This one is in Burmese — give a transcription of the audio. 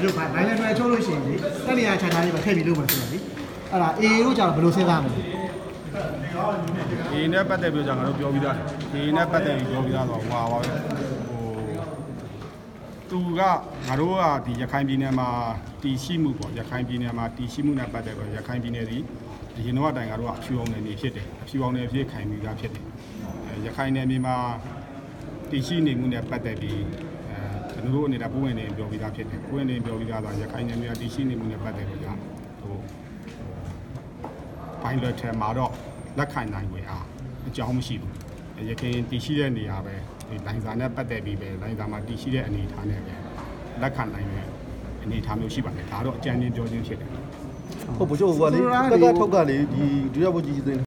တို့ကနိုင်လည်းတွဲချိုးလို့ရှိရင်လေတက်နေရခြားခြားလေးပဲထည့်ပြီးလုပ်မှဆိုတော့လေအဲ့ဒါအေတို့ကြတော့ဘယ်လိုစဉ်းစားမလဲအေနဲ့ပတ်သက်ပြီးတော့ငါတို့ပြောပြီးသားအေနဲ့ပတ်သက်ပြီးပြောပြီးသားတော့ဟွာပါပဲသူကငါတို့ကဒီရခိုင်ပြည်နယ်မှာတည်ရှိမှုပေါ့ရခိုင်ပြည်နယ်မှာတည်ရှိမှုနဲ့ပတ်သက်ပြီးရခိုင်ပြည်နယ်ဒီအရင်တော့တိုင်ကတော့အဖြူအောင်နယ်မြေဖြစ်တယ်အဖြူအောင်နယ်ဖြစ်ခိုင်ပြီးသားဖြစ်တယ်ရခိုင်နယ်မြေမှာတည်ရှိနေမှုနဲ့ပတ်သက်ပြီးကျွန်တော်တို့အနေနဲ့ပုံဝင်နေပြောပြီးသားဖြစ်တယ်ပုံဝင်နေပြောပြီးသားဆိုရခိုင်နယ်မြေတည်ရှိနေမှုနဲ့ပတ်သက်ပြီးတော့ဟိုဘိုင်းလက်ထဲမှာတော့လက်ခံနိုင်ွယ်အားအကြောင်းမရှိဘူးရခိုင်တည်ရှိတဲ့နေရာပဲဒီလိုင်းစာနဲ့ပတ်သက်ပြီးပဲလိုင်းစာမှာတည်ရှိတဲ့အနေအထားနဲ့ပဲလက်ခံနိုင်တဲ့အနေအထားမျိုးရှိပါတယ်ဒါတော့အကြံဉာဏ်ပြောခြင်းဖြစ်တယ်ဟုတ်ဘုရားဟိုကလေတက်ကထောက်ကလေဒီဒုရဘုကြီးစင်